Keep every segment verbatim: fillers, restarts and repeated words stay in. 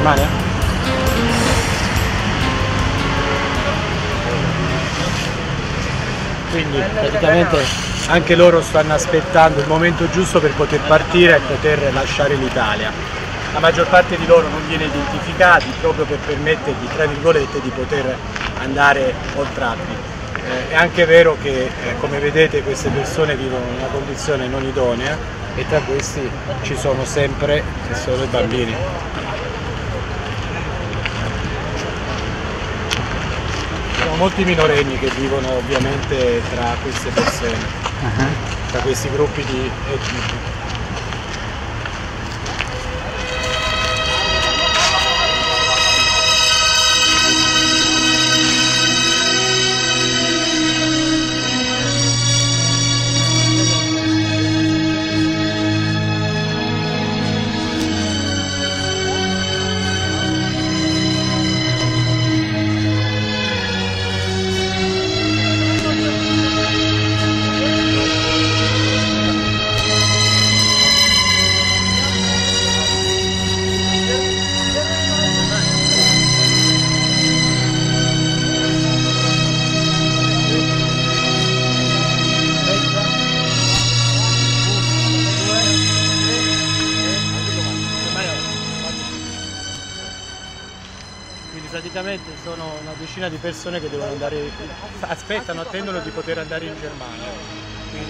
Germania? Quindi praticamente anche loro stanno aspettando il momento giusto per poter partire e poter lasciare l'Italia. La maggior parte di loro non viene identificati proprio per permettergli, tra virgolette, di poter andare oltre altri. Eh, è anche vero che, eh, come vedete, queste persone vivono in una condizione non idonea e tra questi ci sono sempre e sono i bambini. Sono molti minorenni che vivono ovviamente tra queste persone, uh-huh. tra questi gruppi di etnici. Praticamente sono una decina di persone che devono andare, aspettano, attendono di poter andare in Germania. Quindi...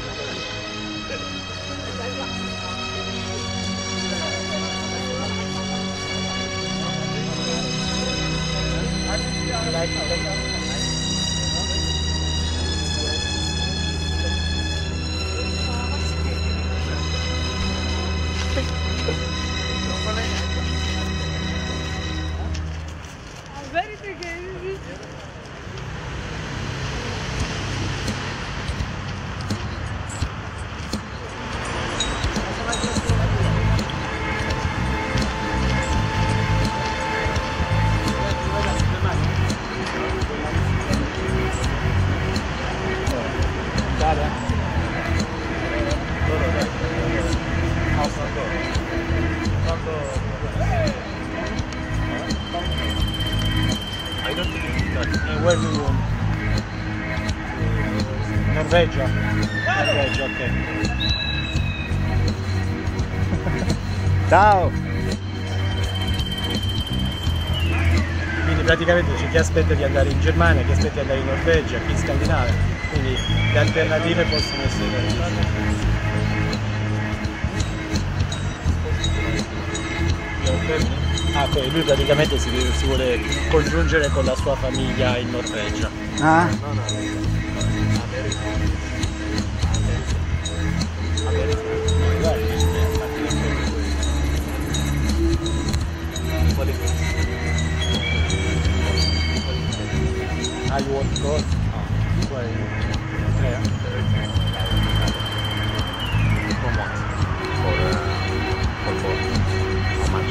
Where do you want? Norvegia? Norvegia, ok. Ciao! Quindi praticamente c'è chi aspetta di andare in Germania, chi aspetta di andare in Norvegia, chi in Scandinavia, quindi le alternative possono essere... Ah, ok, lui praticamente si, si vuole congiungere con la sua famiglia in Norvegia. Ah? Ah, you want to go? Oh, yeah. For what? For, uh, for both. How much?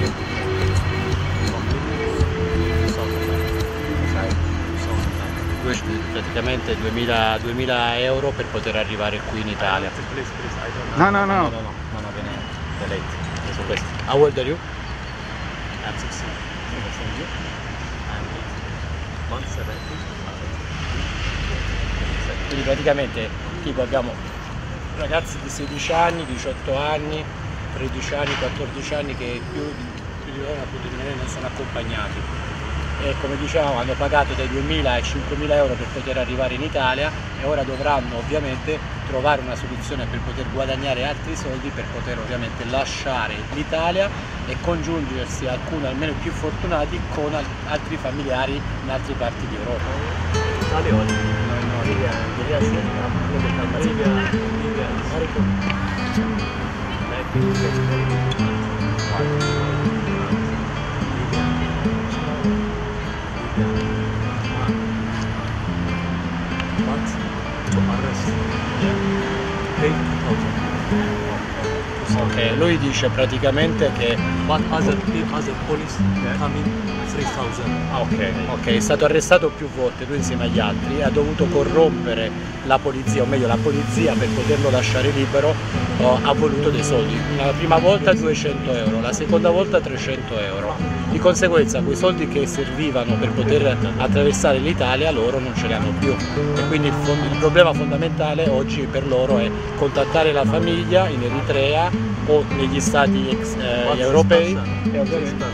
Praticamente duemila euro per poter arrivare qui in Italia. No, no, no. No, no, no, no, no, viene delete. Adesso questo. How old are you? I'm sixteen. I'm one seventy. Quindi praticamente tipo abbiamo ragazzi di sedici anni, diciotto anni, tredici anni, quattordici anni che più di, più di loro appunto di non sono accompagnati. E come dicevamo hanno pagato dai duemila ai cinquemila euro per poter arrivare in Italia e ora dovranno ovviamente trovare una soluzione per poter guadagnare altri soldi per poter ovviamente lasciare l'Italia e congiungersi alcuni almeno più fortunati con altri familiari in altre parti di Europa. To arrest, yeah, pay two thousand. Ok, lui dice praticamente che... But other people, other police coming three thousand. Ah, ok, ok, è stato arrestato più volte, lui insieme agli altri, ha dovuto corrompere la polizia, o meglio la polizia per poterlo lasciare libero, oh, ha voluto dei soldi. La prima volta duecento euro, la seconda volta trecento euro. Di conseguenza quei soldi che servivano per poter attraversare l'Italia loro non ce li hanno più. E quindi il, il problema fondamentale oggi per loro è contattare la famiglia in Eritrea o negli stati ex, eh, europei. E ovviamente...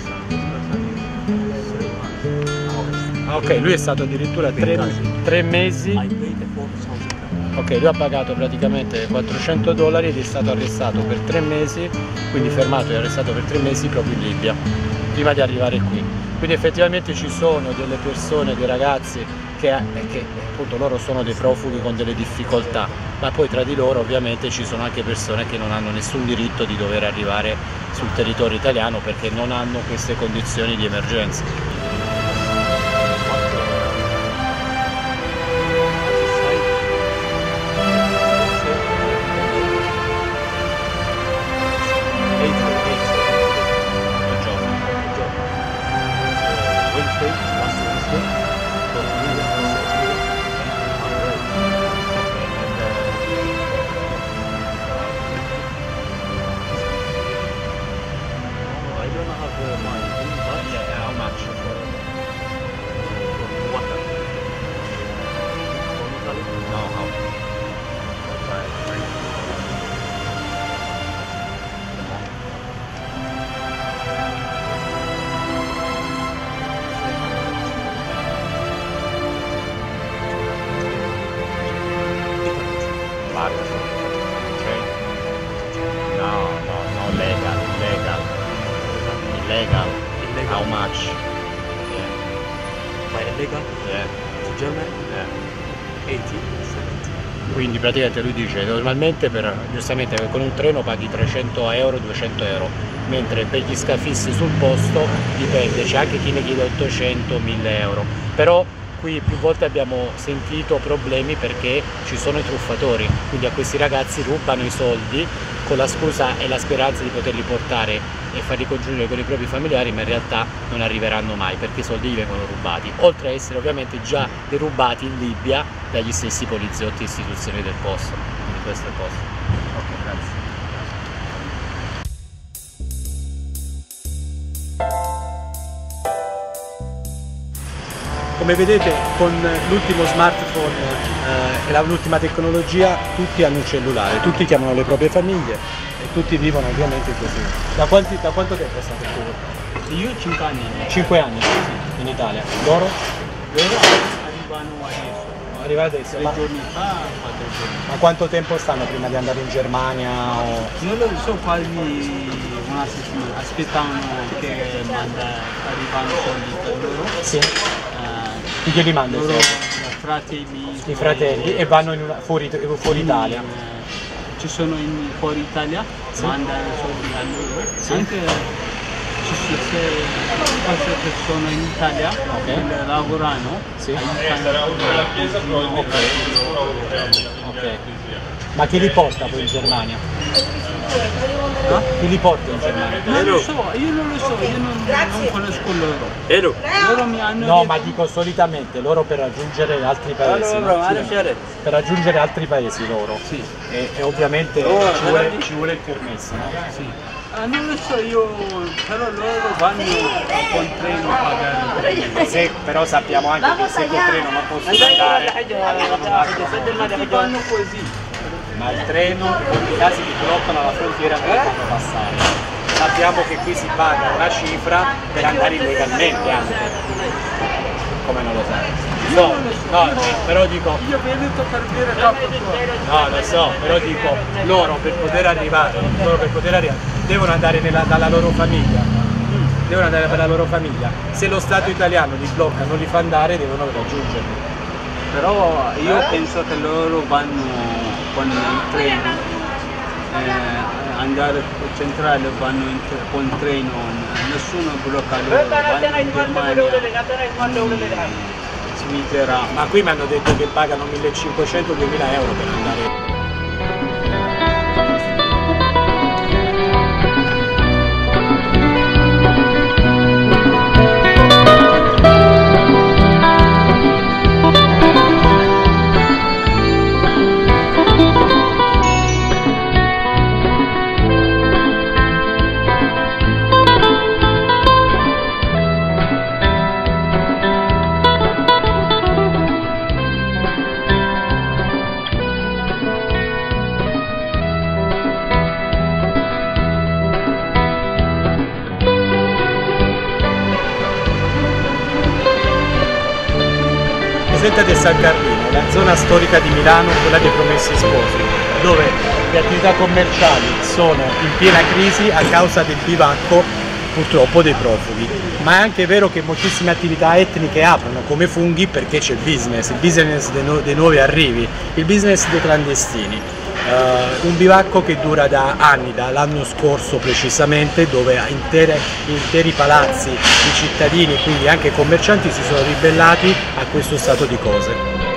Ah, ok, lui è stato addirittura tre, tre mesi. Ok, lui ha pagato praticamente quattrocento dollari ed è stato arrestato per tre mesi, quindi fermato e arrestato per tre mesi proprio in Libia, prima di arrivare qui. Quindi effettivamente ci sono delle persone, dei ragazzi che, che appunto loro sono dei profughi con delle difficoltà, ma poi tra di loro ovviamente ci sono anche persone che non hanno nessun diritto di dover arrivare sul territorio italiano perché non hanno queste condizioni di emergenza. Illegal. Illegal. How much? Yeah. By illegal? Yeah. To Germany? Yeah. eighty, seventy. Quindi praticamente lui dice normalmente per, giustamente con un treno paghi trecento euro, duecento euro, mentre per gli scafissi sul posto dipende, c'è anche chi ne chiede ottocento, mille euro. Però qui più volte abbiamo sentito problemi perché ci sono i truffatori, quindi a questi ragazzi rubano i soldi con la scusa e la speranza di poterli portare e farli congiungere con i propri familiari, ma in realtà non arriveranno mai perché i soldi gli vengono rubati, oltre a essere ovviamente già derubati in Libia dagli stessi poliziotti e istituzioni del posto. Quindi questo è il posto. Ok, grazie. Come vedete con l'ultimo smartphone eh, e l'ultima tecnologia tutti hanno un cellulare, tutti chiamano le proprie famiglie e tutti vivono ovviamente così. Da, quanti, da quanto tempo state qui? Io cinque anni. cinque anni in Italia. Loro? Loro arrivano adesso. Arriva adesso. Tre Ma, giorni fa, quattro giorni. ma quanto tempo stanno prima di andare in Germania? O... Non lo so, quasi una settimana. Aspettano che manda, arrivano soldi per loro. Sì. Chi glieli manda? Loro, fratelli, i fratelli e vanno in una, fuori, fuori Italia. Ci sono in fuori Italia, sì. Mandano soldi a loro. Sì. Anche ci sono queste persone in Italia, okay, che lavorano, sì, aiutano. Okay. Okay. Ma chi li porta poi in Germania? No? Chi li porta in Germania? Non lo so, io non lo so, io non, non conosco loro. Vero? Loro mi hanno no, detto... ma dico solitamente loro per raggiungere altri paesi. Allora, no? allora, Sì, per raggiungere altri paesi loro. Sì. E, e ovviamente oh, ci, vuole, ci vuole il permesso, no? Sì. Ah, non lo so io, però loro vanno con treno a pagare. Se, però sappiamo anche che se col treno non possono andare, vanno così. Ma il treno in molti casi ti bloccano alla frontiera e non lo fanno passare. Sappiamo che qui si paga una cifra per andare illegalmente anche. Come non lo sai? No, no, però dico... Io vi ho detto per dire troppo. No, lo so, però dico, loro per poter arrivare, loro per poter arrivare, devono andare nella, dalla loro famiglia. Devono andare per la loro famiglia. Se lo Stato italiano li blocca, non li fa andare, devono raggiungerli. Però io penso che loro vanno con il treno, eh, andare al centrale vanno in, con treno, nessuno blocca loro, vanno in Germania, Svizzera. Ma qui mi hanno detto che pagano millecinquecento duemila euro per andare. Piazzetta del San Carlino, la zona storica di Milano, quella dei Promessi Sposi, dove le attività commerciali sono in piena crisi a causa del bivacco purtroppo dei profughi, ma è anche vero che moltissime attività etniche aprono come funghi perché c'è il business, il business dei, nu dei nuovi arrivi, il business dei clandestini. Uh, un bivacco che dura da anni, dall'anno scorso precisamente, dove intere, interi palazzi di cittadini e quindi anche commercianti si sono ribellati a questo stato di cose.